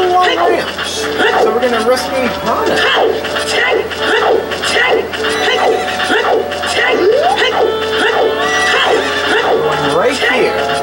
long ramps. So we're gonna rescue Epona. Going right here.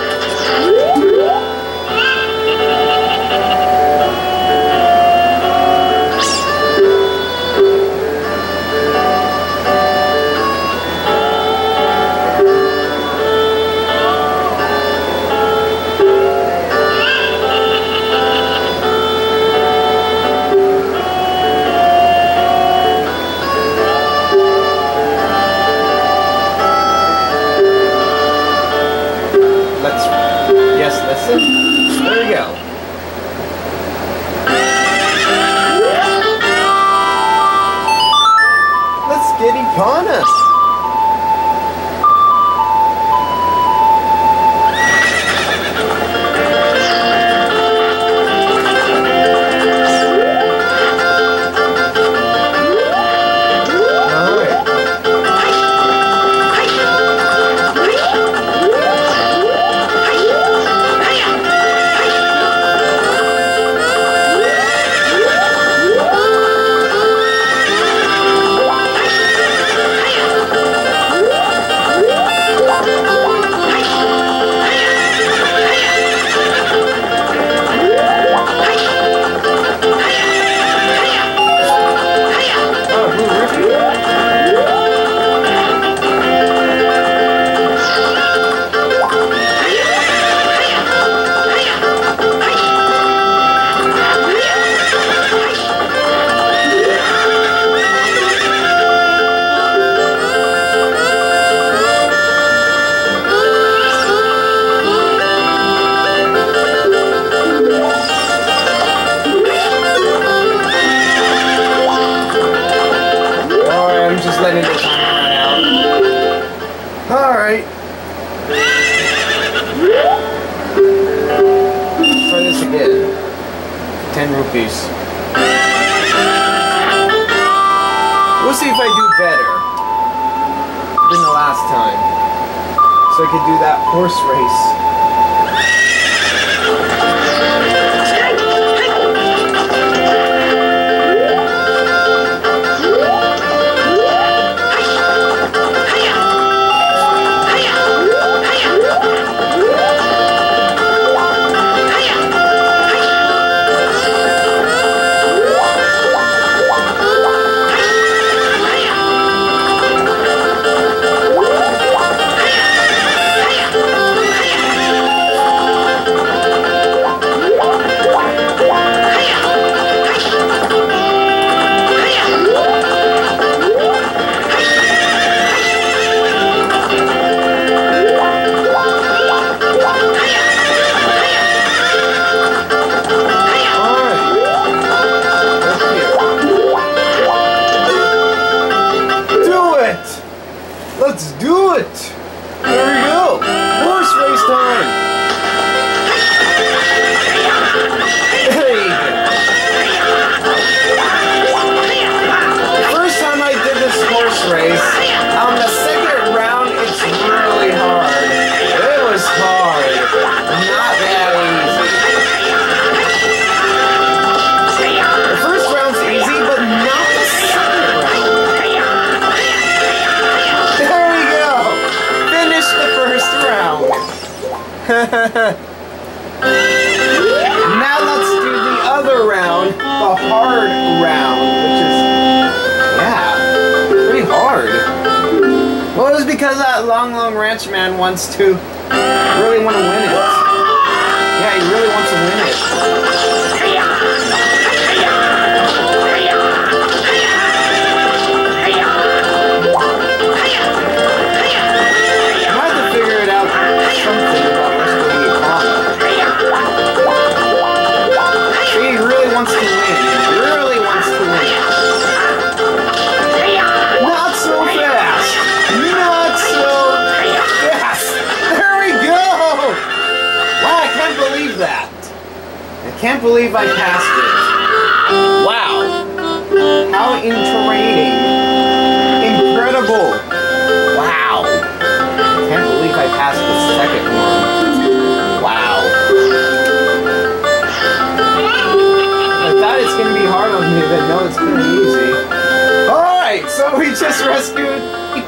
There we go. Let's get Epona. Letting the timer run out. Alright. Try this again. 10 rupees. We'll see if I do better than the last time. So I could do that horse race. Let's do it! There we go! Horse race time! Hey! First time I did this horse race, on the second round, it's really hard. It was hard. Not that easy. The first round's easy, but not the second round. There we go! Finish the first round. Now let's do the other round, the hard round, which is, yeah, pretty hard. Well, it was because that Long Ranch Man wants to really want to win it. Yeah, he really wants to win it. I can't believe I passed it. Wow. How intriguing. Incredible. Wow. I can't believe I passed the second one. Wow.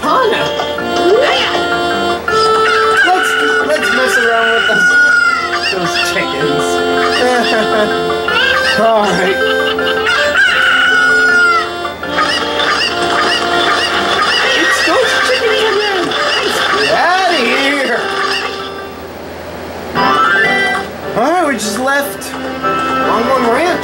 fun. Let's mess around with those chickens. All right. It's those chickens again. Get out of here. All right, we just left Longhorn Ranch.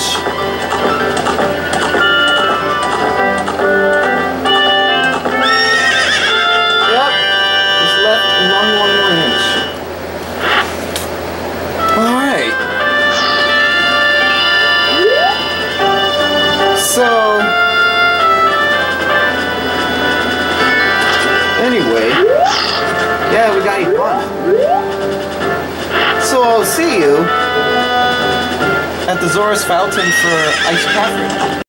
So, anyway, yeah, we got fun. So I'll see you at the Zora's Fountain for Iced Caffrey.